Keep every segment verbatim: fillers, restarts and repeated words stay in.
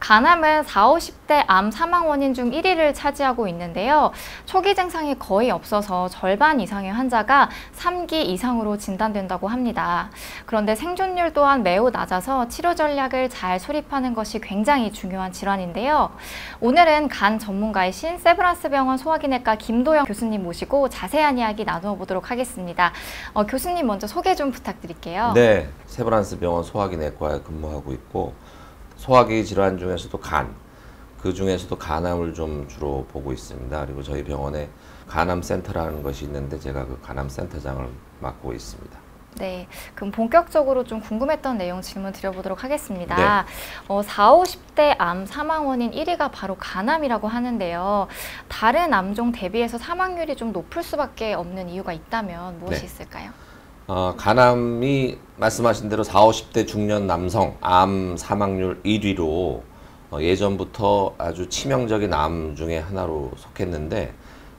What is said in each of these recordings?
간암은 사십, 오십 대 암 사망 원인 중 일 위를 차지하고 있는데요. 초기 증상이 거의 없어서 절반 이상의 환자가 삼 기 이상으로 진단된다고 합니다. 그런데 생존율 또한 매우 낮아서 치료 전략을 잘 수립하는 것이 굉장히 중요한 질환인데요. 오늘은 간 전문가이신 세브란스병원 소화기내과 김도영 교수님 모시고 자세한 이야기 나누어 보도록 하겠습니다. 어, 교수님 먼저 소개 좀 부탁드릴게요. 네, 세브란스병원 소화기내과에 근무하고 있고 소화기 질환 중에서도 간, 그 중에서도 간암을 좀 주로 보고 있습니다. 그리고 저희 병원에 간암센터라는 것이 있는데 제가 그 간암센터장을 맡고 있습니다. 네, 그럼 본격적으로 좀 궁금했던 내용 질문 드려보도록 하겠습니다. 네. 어, 사십, 오십 대 암 사망 원인 일 위가 바로 간암이라고 하는데요. 다른 암종 대비해서 사망률이 좀 높을 수밖에 없는 이유가 있다면 무엇이 네. 있을까요? 어, 간암이 말씀하신 대로 사십, 오십 대 중년 남성 암 사망률 일 위로 어, 예전부터 아주 치명적인 암 중에 하나로 속했는데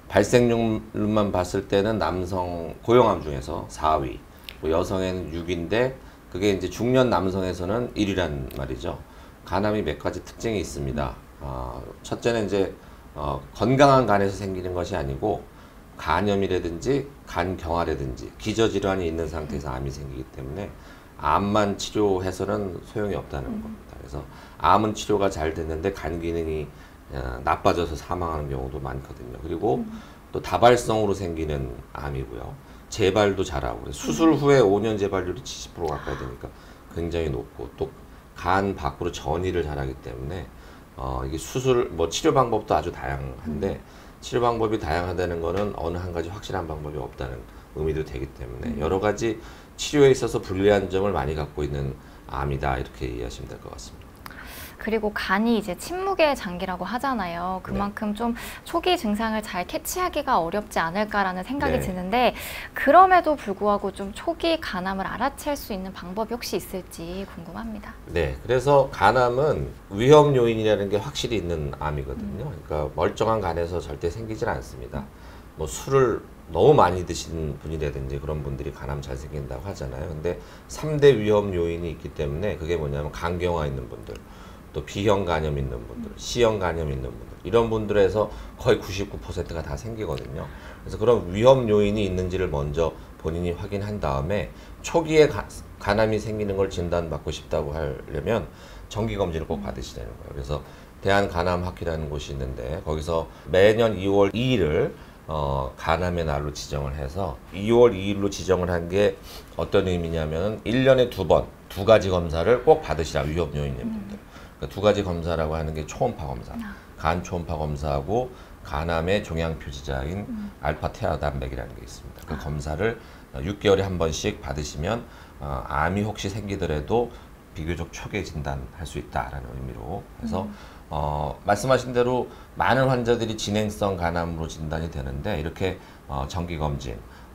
발생률만 봤을 때는 남성 고령암 중에서 사 위, 뭐 여성에는 육 위인데 그게 이제 중년 남성에서는 일 위란 말이죠. 간암이 몇 가지 특징이 있습니다. 어, 첫째는 이제 어, 건강한 간에서 생기는 것이 아니고 간염이라든지 간경화라든지 기저질환이 있는 상태에서 암이 생기기 때문에 암만 치료해서는 소용이 없다는 음. 겁니다. 그래서 암은 치료가 잘 됐는데 간 기능이 어, 나빠져서 사망하는 경우도 많거든요. 그리고 음. 또 다발성으로 생기는 암이고요. 재발도 잘하고 수술 후에 오 년 재발률이 칠십 퍼센트 가까이 되니까 굉장히 높고 또 간 밖으로 전이를 잘하기 때문에 어, 이게 수술 뭐 치료 방법도 아주 다양한데 음. 치료 방법이 다양하다는 거는 어느 한 가지 확실한 방법이 없다는 의미도 되기 때문에 음. 여러 가지 치료에 있어서 불리한 점을 많이 갖고 있는 암이다 이렇게 이해하시면 될 것 같습니다. 그리고 간이 이제 침묵의 장기라고 하잖아요. 그만큼 네. 좀 초기 증상을 잘 캐치하기가 어렵지 않을까라는 생각이 네. 드는데 그럼에도 불구하고 좀 초기 간암을 알아챌 수 있는 방법이 혹시 있을지 궁금합니다. 네, 그래서 간암은 위험 요인이라는 게 확실히 있는 암이거든요. 음. 그러니까 멀쩡한 간에서 절대 생기질 않습니다. 뭐 술을 너무 많이 드신 분이라든지 그런 분들이 간암 잘 생긴다고 하잖아요. 근데 삼 대 위험 요인이 있기 때문에 그게 뭐냐면 간경화 있는 분들, 또 B형 간염 있는 분들, C형 간염 있는 분들 이런 분들에서 거의 구십구 퍼센트가 다 생기거든요. 그래서 그런 위험 요인이 있는지를 먼저 본인이 확인한 다음에 초기에 가, 간암이 생기는 걸 진단받고 싶다고 하려면 정기검진을 꼭 받으시라는 거예요. 그래서 대한간암학회라는 곳이 있는데 거기서 매년 이월 이일을 어, 간암의 날로 지정을 해서 이월 이일로 지정을 한 게 어떤 의미냐면 일 년에 두 번, 두 가지 검사를 꼭 받으시라, 위험 요인인 분들. 그러니까 두 가지 검사라고 하는 게 초음파 검사, 간 초음파 검사하고 간암의 종양 표지자인 음. 알파 태아 단백이라는 게 있습니다. 그 아. 검사를 육 개월에 한 번씩 받으시면 어, 암이 혹시 생기더라도 비교적 초기에 진단할 수 있다라는 의미로 해서 음. 어, 말씀하신 대로 많은 환자들이 진행성 간암으로 진단이 되는데 이렇게 어, 정기검진을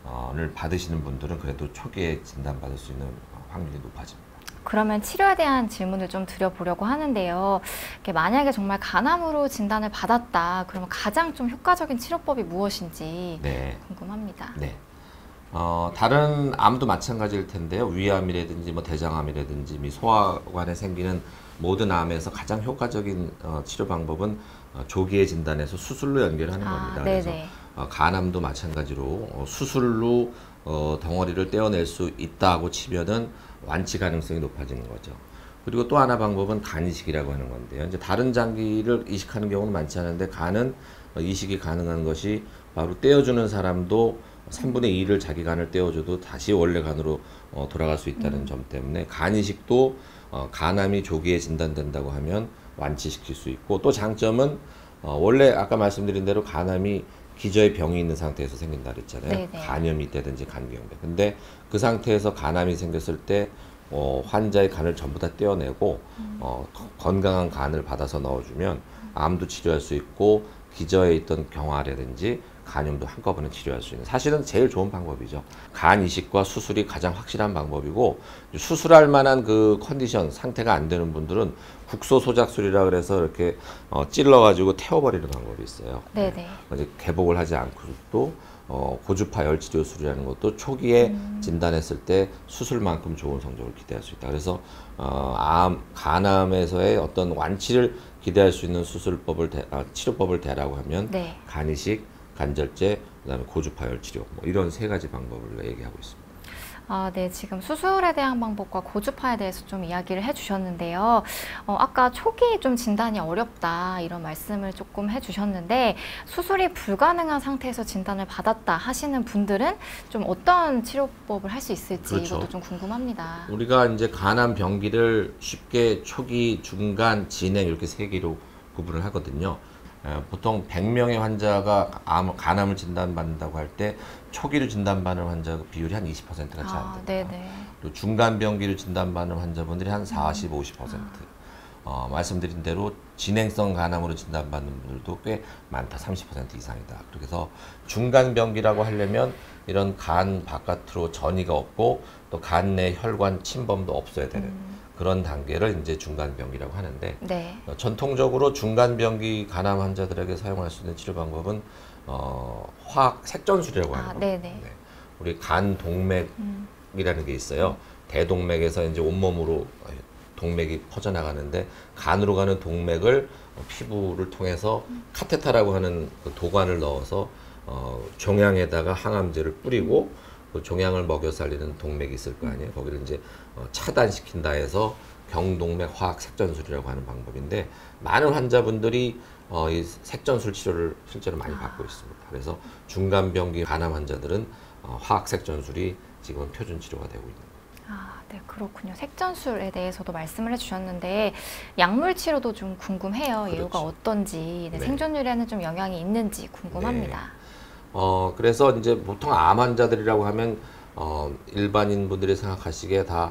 받으시는 분들은 그래도 초기에 진단받을 수 있는 확률이 높아집니다. 그러면 치료에 대한 질문을 좀 드려보려고 하는데요. 만약에 정말 간암으로 진단을 받았다. 그러면 가장 좀 효과적인 치료법이 무엇인지 네. 궁금합니다. 네. 어, 다른 암도 마찬가지일 텐데요. 위암이라든지 뭐 대장암이라든지 소화관에 생기는 모든 암에서 가장 효과적인 어, 치료 방법은 어, 조기에 진단해서 수술로 연결하는 아, 겁니다. 네네. 그래서 어, 간암도 마찬가지로 어, 수술로 어, 덩어리를 떼어낼 수 있다고 치면은 완치 가능성이 높아지는 거죠. 그리고 또 하나 방법은 간 이식이라고 하는 건데요. 이제 다른 장기를 이식하는 경우는 많지 않은데 간은 어, 이식이 가능한 것이 바로 떼어주는 사람도 삼분의 이를 자기 간을 떼어줘도 다시 원래 간으로 어, 돌아갈 수 있다는 음. 점 때문에 간 이식도 어, 간암이 조기에 진단된다고 하면 완치시킬 수 있고 또 장점은 어, 원래 아까 말씀드린 대로 간암이 기저에 병이 있는 상태에서 생긴다 그랬잖아요. 네네. 간염이 있다든지 간경배. 근데 그 상태에서 간암이 생겼을 때 어, 환자의 간을 전부 다 떼어내고 음. 어, 건강한 간을 받아서 넣어주면 암도 치료할 수 있고 기저에 있던 경화라든지 간염도 한꺼번에 치료할 수 있는 사실은 제일 좋은 방법이죠. 간 이식과 수술이 가장 확실한 방법이고 수술할 만한 그 컨디션 상태가 안 되는 분들은 국소 소작술이라 그래서 이렇게 어, 찔러가지고 태워버리는 방법이 있어요. 네네. 이제 개복을 하지 않고 또 어, 고주파 열 치료술이라는 것도 초기에 음. 진단했을 때 수술만큼 좋은 성적을 기대할 수 있다. 그래서 어, 암, 간암에서의 어떤 완치를 기대할 수 있는 수술법을 대, 아, 치료법을 대라고 하면 네. 간이식, 간절제, 그다음에 고주파 열 치료 뭐 이런 세 가지 방법을 우리가 얘기하고 있습니다. 아, 네. 지금 수술에 대한 방법과 고주파에 대해서 좀 이야기를 해주셨는데요. 어, 아까 초기 좀 진단이 어렵다 이런 말씀을 조금 해주셨는데 수술이 불가능한 상태에서 진단을 받았다 하시는 분들은 좀 어떤 치료법을 할 수 있을지 그렇죠. 이것도 좀 궁금합니다. 우리가 이제 간암 병기를 쉽게 초기, 중간, 진행 이렇게 세 개로 구분을 하거든요. 보통 백 명의 환자가 암, 간암을 진단받는다고 할 때 초기로 진단받는 환자 비율이 한 이십 퍼센트가 채 안 됩니다. 네네. 또 중간병기로 진단받는 환자분들이 한 사십, 오십 퍼센트. 어, 말씀드린 대로 진행성 간암으로 진단받는 분들도 꽤 많다. 삼십 퍼센트 이상이다. 그래서 중간병기라고 하려면 이런 간 바깥으로 전이가 없고 또 간 내 혈관 침범도 없어야 되는 음. 그런 단계를 이제 중간병기라고 하는데 네. 어, 전통적으로 중간병기 간암 환자들에게 사용할 수 있는 치료 방법은 어, 화학 색전술이라고 하는 아, 겁니다. 네네. 네. 우리 간 동맥이라는 음. 게 있어요. 대동맥에서 이제 온몸으로 동맥이 퍼져나가는데 간으로 가는 동맥을 피부를 통해서 음. 카테타라고 하는 그 도관을 넣어서 어, 종양에다가 항암제를 뿌리고 음. 그 종양을 먹여 살리는 동맥이 있을 거 아니에요. 거기를 이제 어, 차단시킨다 해서 경동맥 화학 색전술이라고 하는 방법인데 많은 환자분들이 어, 이 색전술 치료를 실제로 많이 받고 있습니다. 그래서 중간병기 간암 환자들은 어, 화학 색전술이 지금은 표준 치료가 되고 있는 거예요. 아, 네, 그렇군요. 색전술에 대해서도 말씀을 해주셨는데 약물 치료도 좀 궁금해요. 그렇죠. 예후가 어떤지, 네, 네. 생존율에는 좀 영향이 있는지 궁금합니다. 네. 어, 그래서 이제 보통 암 환자들이라고 하면 어, 일반인 분들이 생각하시기에 다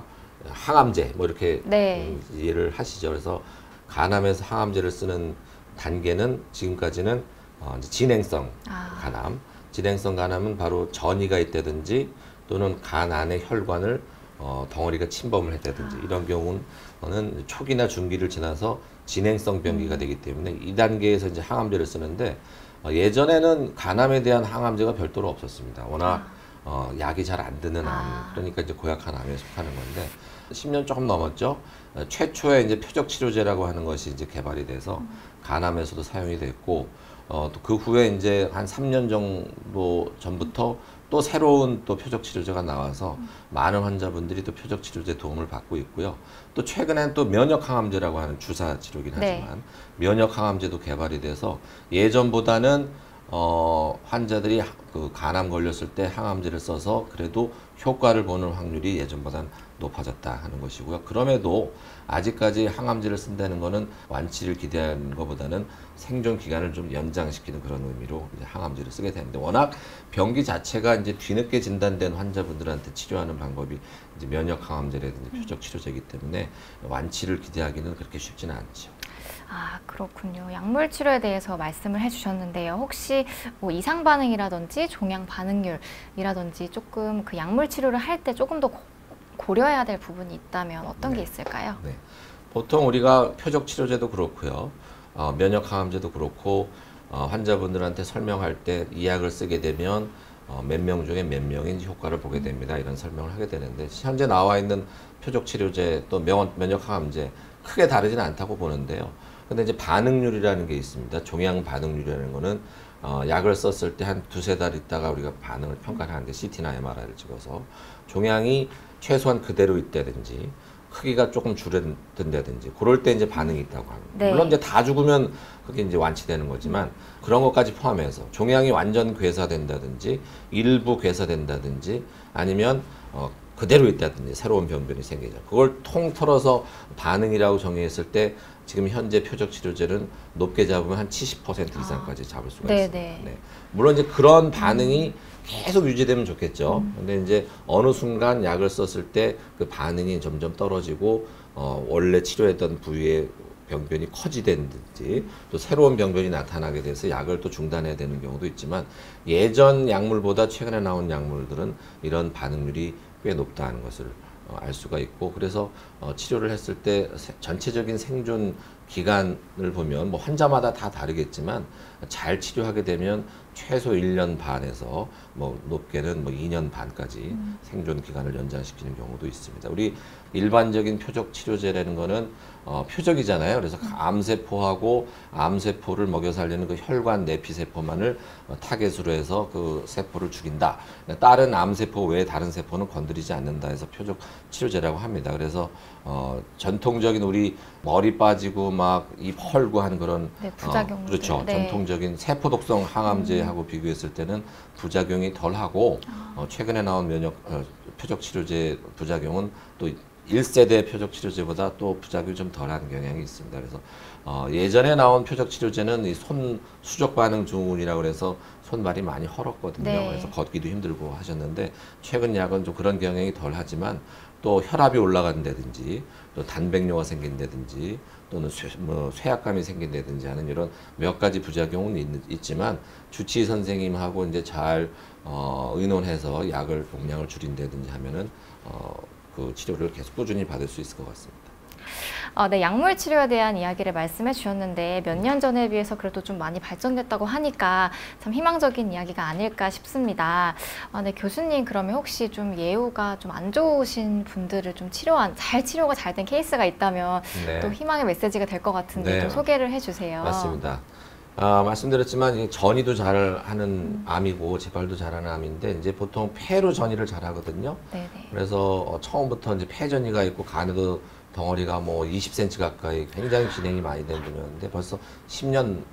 항암제 뭐 이렇게 네. 음, 이해를 하시죠. 그래서 간암에서 항암제를 쓰는 단계는 지금까지는 어, 이제 진행성 아. 간암, 진행성 간암은 바로 전이가 있다든지 또는 간 안의 혈관을 어, 덩어리가 침범을 했다든지 아. 이런 경우는 초기나 중기를 지나서 진행성 병기가 음. 되기 때문에 이 단계에서 이제 항암제를 쓰는데 어, 예전에는 간암에 대한 항암제가 별도로 없었습니다. 워낙 아. 어, 약이 잘 안 드는 암, 아. 그러니까 이제 고약한 암에 속하는 건데 십 년 조금 넘었죠. 어, 최초의 이제 표적 치료제라고 하는 것이 이제 개발이 돼서 음. 간암에서도 사용이 됐고 어, 또 그 후에 이제 한 삼 년 정도 전부터 또 새로운 또 표적 치료제가 나와서 음. 많은 환자분들이 또 표적 치료제 도움을 받고 있고요. 또 최근엔 또 면역 항암제라고 하는 주사 치료긴 하지만 네. 면역 항암제도 개발이 돼서 예전보다는 어, 환자들이 그 간암 걸렸을 때 항암제를 써서 그래도 효과를 보는 확률이 예전보다는 높아졌다 하는 것이고요. 그럼에도 아직까지 항암제를 쓴다는 것은 완치를 기대하는 것보다는 생존 기간을 좀 연장시키는 그런 의미로 이제 항암제를 쓰게 되는데 워낙 병기 자체가 이제 뒤늦게 진단된 환자분들한테 치료하는 방법이 이제 면역 항암제라든지 표적 치료제이기 때문에 완치를 기대하기는 그렇게 쉽지는 않죠. 아, 그렇군요. 약물 치료에 대해서 말씀을 해주셨는데요. 혹시 뭐 이상 반응이라든지 종양 반응률이라든지 조금 그 약물 치료를 할 때 조금 더 고려해야 될 부분이 있다면 어떤 네. 게 있을까요? 네. 보통 우리가 표적 치료제도 그렇고요. 어, 면역 항암제도 그렇고 어, 환자분들한테 설명할 때 이 약을 쓰게 되면 어, 몇 명 중에 몇 명이 효과를 보게 됩니다. 이런 설명을 하게 되는데 현재 나와 있는 표적 치료제 또 면, 면역 항암제 크게 다르지는 않다고 보는데요. 근데 이제 반응률이라는 게 있습니다. 종양 반응률이라는 거는 어, 약을 썼을 때 한 두세 달 있다가 우리가 반응을 평가를 하는데 씨티나 엠알아이를 찍어서 종양이 최소한 그대로 있다든지 크기가 조금 줄어든다든지 그럴 때 이제 반응이 있다고 합니다. 네. 물론 이제 다 죽으면 그게 이제 완치되는 거지만 그런 것까지 포함해서 종양이 완전 괴사된다든지 일부 괴사된다든지 아니면 어, 그대로 있다든지 새로운 병변이 생기죠. 그걸 통틀어서 반응이라고 정의했을 때 지금 현재 표적 치료제는 높게 잡으면 한 칠십 퍼센트 이상까지 잡을 수가 네네. 있습니다. 네. 물론 이제 그런 반응이 음. 계속 유지되면 좋겠죠. 음. 근데 이제 어느 순간 약을 썼을 때 그 반응이 점점 떨어지고 어, 원래 치료했던 부위의 병변이 커지든지 또 새로운 병변이 나타나게 돼서 약을 또 중단해야 되는 경우도 있지만 예전 약물보다 최근에 나온 약물들은 이런 반응률이 꽤 높다는 것을 어, 알 수가 있고 그래서 어, 치료를 했을 때 세, 전체적인 생존 기간을 보면 뭐 환자마다 다 다르겠지만 잘 치료하게 되면 최소 일 년 반에서 뭐 높게는 뭐 이 년 반까지 음. 생존 기간을 연장시키는 경우도 있습니다. 우리 일반적인 표적 치료제라는 거는 어, 표적이잖아요. 그래서 암세포하고 암세포를 먹여 살리는 그 혈관 내피세포만을 어, 타겟으로 해서 그 세포를 죽인다. 다른 암세포 외에 다른 세포는 건드리지 않는다 해서 표적 치료제라고 합니다. 그래서 어, 전통적인 우리 머리 빠지고 막 입 헐고 하는 그런 네, 부작용 어, 그렇죠. 네. 전통적인 세포독성 항암제하고 음. 비교했을 때는 부작용이 덜하고 아. 어, 최근에 나온 면역 어, 표적 치료제 부작용은 또 일 세대 표적 치료제보다 또 부작용이 좀 덜한 경향이 있습니다. 그래서 어, 예전에 나온 표적 치료제는 이 손 수족 반응 증후군이라고 그래서 손발이 많이 헐었거든요. 네. 그래서 걷기도 힘들고 하셨는데 최근 약은 좀 그런 경향이 덜하지만 또 혈압이 올라간다든지 또 단백뇨가 생긴다든지 또는 쇠, 뭐 쇠약감이 생긴다든지 하는 이런 몇 가지 부작용은 있, 있지만 주치의 선생님하고 이제 잘 어, 의논해서 약을 용량을 줄인다든지 하면은 어, 그 치료를 계속 꾸준히 받을 수 있을 것 같습니다. 어, 네, 약물 치료에 대한 이야기를 말씀해 주셨는데 몇 년 전에 비해서 그래도 좀 많이 발전됐다고 하니까 참 희망적인 이야기가 아닐까 싶습니다. 어, 네, 교수님 그러면 혹시 좀 예후가 좀 안 좋으신 분들을 좀 치료한 잘 치료가 잘 된 케이스가 있다면 네. 또 희망의 메시지가 될 것 같은데 네. 좀 소개를 해주세요. 맞습니다. 아, 말씀드렸지만 전이도 잘하는 음. 암이고 재발도 잘하는 암인데 이제 보통 폐로 전이를 잘하거든요. 네네. 그래서 처음부터 이제 폐전이가 있고 간에도 덩어리가 뭐 이십 센티미터 가까이 굉장히 진행이 많이 된 분이었는데 벌써 십 년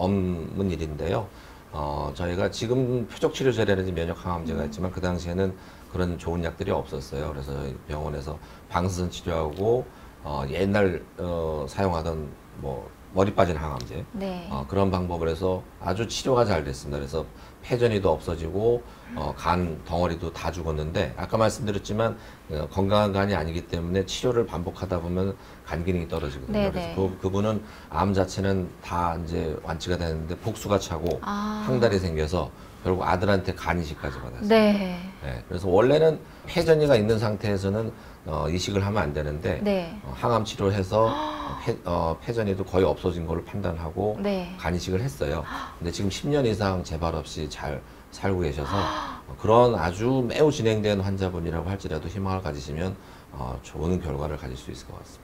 넘은 일인데요. 어, 저희가 지금 표적치료제라든지 면역항암제가 있지만 그 당시에는 그런 좋은 약들이 없었어요. 그래서 병원에서 방사선 치료하고 어, 옛날 어, 사용하던 뭐 머리 빠진 항암제 네. 어, 그런 방법을 해서 아주 치료가 잘 됐습니다. 그래서 폐전이도 없어지고 어, 간 덩어리도 다 죽었는데 아까 말씀드렸지만 어, 건강한 간이 아니기 때문에 치료를 반복하다 보면 간 기능이 떨어지거든요. 네네. 그래서 그, 그분은 암 자체는 다 이제 완치가 되는데 복수가 차고 아. 항달이 생겨서 결국 아들한테 간 이식까지 받았어요. 네. 네. 그래서 원래는 폐전이가 있는 상태에서는 어, 이식을 하면 안 되는데 네. 어, 항암 치료를 해서 폐, 어, 폐전이도 거의 없어진 걸로 판단하고 네. 간 이식을 했어요. 근데 지금 십 년 이상 재발 없이 잘 살고 계셔서 어, 그런 아주 매우 진행된 환자분이라고 할지라도 희망을 가지시면 어, 좋은 결과를 가질 수 있을 것 같습니다.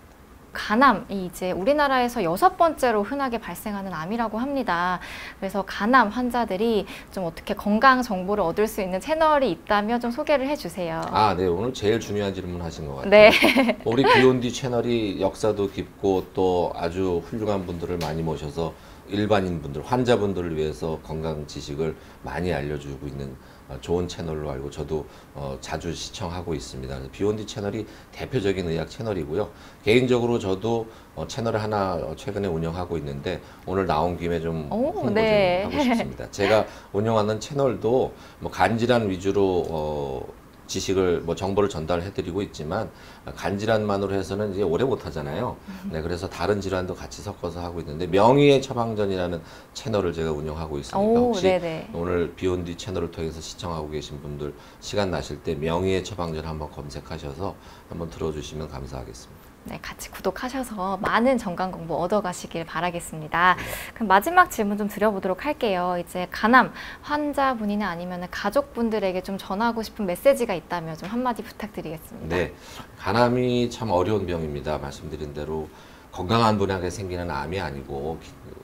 간암이 이제 우리나라에서 여섯 번째로 흔하게 발생하는 암이라고 합니다. 그래서 간암 환자들이 좀 어떻게 건강 정보를 얻을 수 있는 채널이 있다면 좀 소개를 해주세요. 아, 네. 오늘 제일 중요한 질문 하신 것 같아요. 네. 우리 비욘디 채널이 역사도 깊고 또 아주 훌륭한 분들을 많이 모셔서 일반인 분들, 환자분들을 위해서 건강 지식을 많이 알려주고 있는 좋은 채널로 알고 저도 어, 자주 시청하고 있습니다. 그래서 비욘디 채널이 대표적인 의학 채널이고요. 개인적으로 저도 어, 채널을 하나 최근에 운영하고 있는데 오늘 나온 김에 좀 오, 홍보 네. 좀 하고 싶습니다. 제가 운영하는 채널도 뭐 간질환 위주로 어, 지식을 뭐 정보를 전달해드리고 있지만 간질환만으로 해서는 이제 오래 못하잖아요. 네, 그래서 다른 질환도 같이 섞어서 하고 있는데 명의의 처방전이라는 채널을 제가 운영하고 있으니까 오, 혹시 네네. 오늘 비욘디 채널을 통해서 시청하고 계신 분들 시간 나실 때 명의의 처방전 한번 검색하셔서 한번 들어주시면 감사하겠습니다. 네, 같이 구독하셔서 많은 정강 정보 얻어가시길 바라겠습니다. 네. 그럼 마지막 질문 좀 드려보도록 할게요. 이제 간암 환자분이나 아니면 가족분들에게 좀 전하고 싶은 메시지가 있다면 좀 한마디 부탁드리겠습니다. 네, 간암이 참 어려운 병입니다. 말씀드린 대로 건강한 분에게 생기는 암이 아니고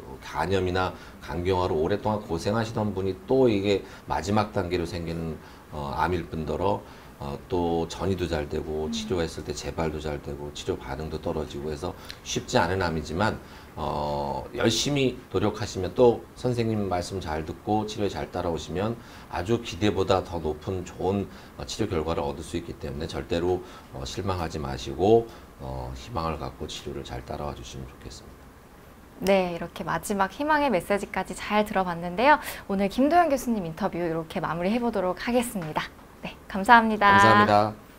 간염이나 간경화로 오랫동안 고생하시던 분이 또 이게 마지막 단계로 생기는 어, 암일 뿐더러 어, 또 전이도 잘 되고 치료했을 때 재발도 잘 되고 치료 반응도 떨어지고 해서 쉽지 않은 암이지만 어, 열심히 노력하시면 또 선생님 말씀 잘 듣고 치료에 잘 따라오시면 아주 기대보다 더 높은 좋은 어, 치료 결과를 얻을 수 있기 때문에 절대로 어, 실망하지 마시고 어, 희망을 갖고 치료를 잘 따라와 주시면 좋겠습니다. 네, 이렇게 마지막 희망의 메시지까지 잘 들어봤는데요. 오늘 김도영 교수님 인터뷰 이렇게 마무리해 보도록 하겠습니다. 네, 감사합니다. 감사합니다.